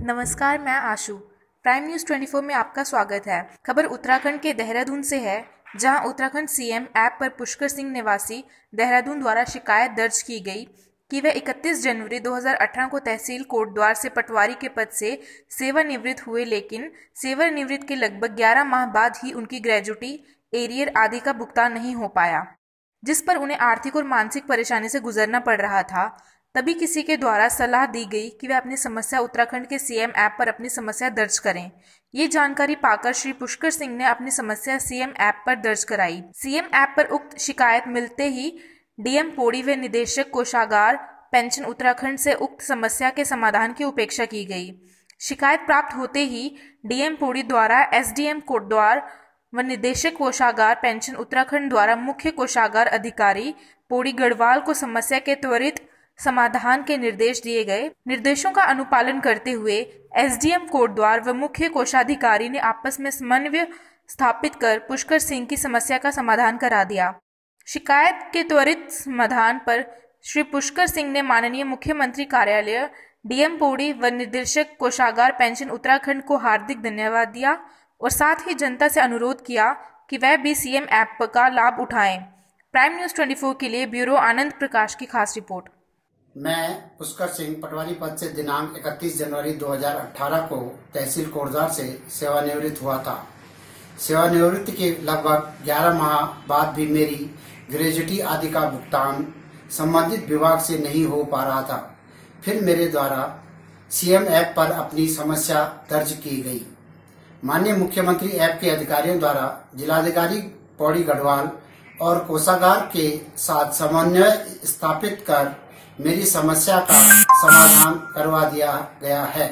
नमस्कार, मैं आशु। Prime news 24 में आपका स्वागत है। खबर उत्तराखंड के देहरादून से है, जहां उत्तराखंड सीएम ऐप पर पुष्कर सिंह निवासी देहरादून द्वारा शिकायत दर्ज की गई कि वह 31 जनवरी 2018 को तहसील कोटद्वार से पटवारी के पद से सेवानिवृत्त हुए, लेकिन सेवानिवृत्ति के लगभग 11 माह बाद ही उनकी ग्रेजुटी, एरियर आदि का भुगतान नहीं हो पाया, जिस पर उन्हें आर्थिक और मानसिक परेशानी से गुजरना पड़ रहा था। तभी किसी के द्वारा सलाह दी गई कि वे अपनी समस्या उत्तराखंड के सीएम ऐप पर अपनी समस्या दर्ज करें। ये जानकारी पाकर श्री पुष्कर सिंह ने अपनी समस्या सीएम ऐप पर दर्ज कराई। सीएम ऐप पर उक्त शिकायत मिलते ही डीएम पौड़ी व निदेशक कोषागार पेंशन उत्तराखंड से उक्त समस्या के समाधान की उपेक्षा की गई। शिकायत प्राप्त होते ही डीएम पौड़ी द्वारा एसडीएम कोटद्वार व निदेशक कोषागार पेंशन उत्तराखंड द्वारा मुख्य कोषागार अधिकारी पौड़ी गढ़वाल को समस्या के त्वरित समाधान के निर्देश दिए गए। निर्देशों का अनुपालन करते हुए एसडीएम कोटद्वार व मुख्य कोषाधिकारी ने आपस में समन्वय स्थापित कर पुष्कर सिंह की समस्या का समाधान करा दिया। शिकायत के त्वरित समाधान पर श्री पुष्कर सिंह ने माननीय मुख्यमंत्री कार्यालय, डीएम पौड़ी व निदेशक कोषागार पेंशन उत्तराखंड को हार्दिक धन्यवाद दिया और साथ ही जनता से अनुरोध किया कि वह भी सीएम ऐप का लाभ उठाएं। प्राइम न्यूज़ 24 के लिए ब्यूरो आनंद प्रकाश की खास रिपोर्ट। मैं पुष्कर सिंह पटवारी पद से दिनांक 31 जनवरी 2018 को तहसील कोटद्वार से सेवानिवृत्त हुआ था। सेवानिवृत्ति के लगभग 11 माह बाद भी मेरी ग्रेजुटी आदि का भुगतान संबंधित विभाग से नहीं हो पा रहा था। फिर मेरे द्वारा सीएम ऐप पर अपनी समस्या दर्ज की गई। माननीय मुख्यमंत्री ऐप के अधिकारियों द्वारा जिलाधिकारी पौड़ी गढ़वाल और कोषागार के साथ समन्वय स्थापित कर मेरी समस्या का समाधान करवा दिया गया है।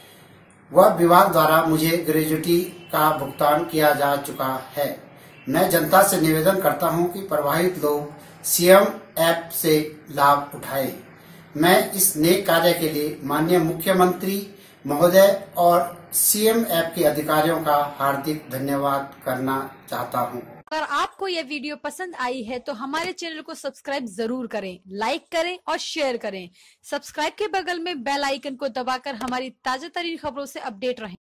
वह विभाग द्वारा मुझे ग्रेजुटी का भुगतान किया जा चुका है। मैं जनता से निवेदन करता हूं कि प्रभावित लोग सीएम ऐप से लाभ उठाएं। मैं इस नेक कार्य के लिए माननीय मुख्यमंत्री महोदय और सीएम ऐप के अधिकारियों का हार्दिक धन्यवाद करना चाहता हूं। अगर आपको यह वीडियो पसंद आई है तो हमारे चैनल को सब्सक्राइब जरूर करें, लाइक करें और शेयर करें। सब्सक्राइब के बगल में बेल आइकन को दबाकर हमारी ताजा तरीन खबरों से अपडेट रहें।